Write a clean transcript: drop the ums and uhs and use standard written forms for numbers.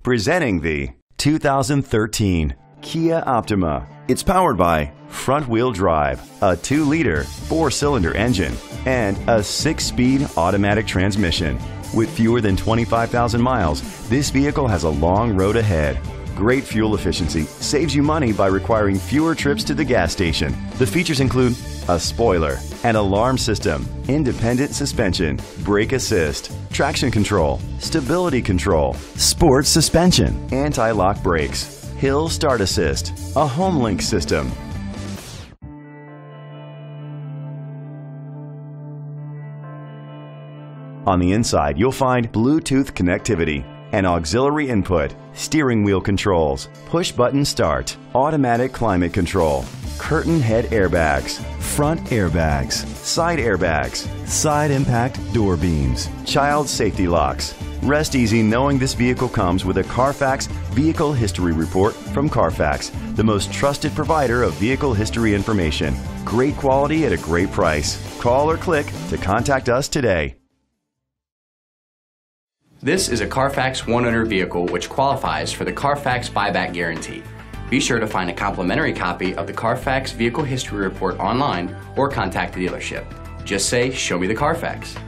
Presenting the 2013 Kia Optima. It's powered by front-wheel drive, a 2-liter 4-cylinder engine, and a 6-speed automatic transmission. With fewer than 25,000 miles, this vehicle has a long road ahead. Great fuel efficiency saves you money by requiring fewer trips to the gas station. The features include a spoiler, an alarm system, independent suspension, brake assist, traction control, stability control, sports suspension, anti-lock brakes, hill start assist, a HomeLink system. On the inside, you'll find Bluetooth connectivity, an auxiliary input, steering wheel controls, push-button start, automatic climate control, curtain head airbags, front airbags, side impact door beams, child safety locks. Rest easy knowing this vehicle comes with a Carfax Vehicle History Report from Carfax, the most trusted provider of vehicle history information. Great quality at a great price. Call or click to contact us today. This is a Carfax one-owner vehicle which qualifies for the Carfax buyback guarantee. Be sure to find a complimentary copy of the Carfax Vehicle History Report online or contact the dealership. Just say, "Show me the Carfax."